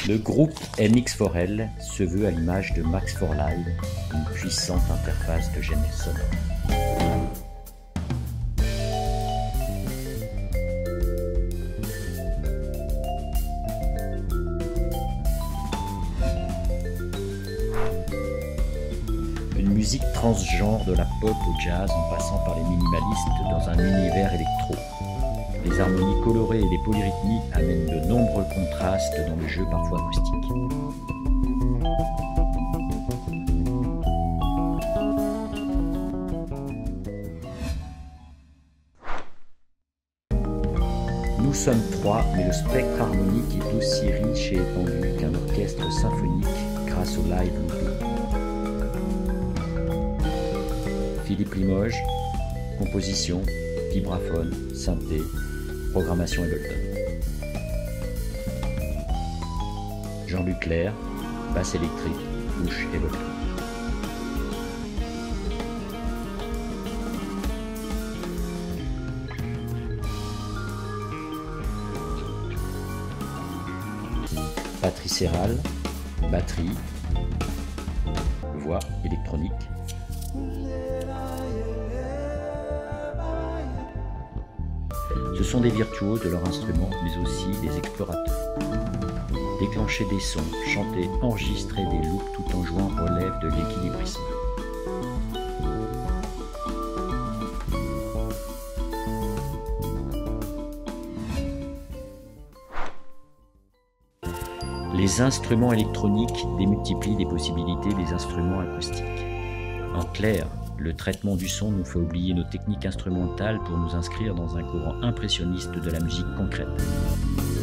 Le groupe MX4L se veut à l'image de Max4Live, une puissante interface de générique sonore. Une musique transgenre de la pop au jazz en passant par les minimalistes dans un univers électro. Les harmonies colorées et les polyrythmies amènent de nombreux contrastes dans le jeu parfois acoustique. Nous sommes trois, mais le spectre harmonique est aussi riche et étendu qu'un orchestre symphonique grâce au live looping. Philippe Limoges, composition, vibraphone, synthé, programmation Ableton. Jean-Luc Clair, basse électrique, bouche et vocal. Patrice Serral, batterie, voix électronique. Ce sont des virtuoses de leur instrument, mais aussi des explorateurs. Déclencher des sons, chanter, enregistrer des loops tout en jouant relève de l'équilibrisme. Les instruments électroniques démultiplient les possibilités des instruments acoustiques. En clair, le traitement du son nous fait oublier nos techniques instrumentales pour nous inscrire dans un courant impressionniste de la musique concrète.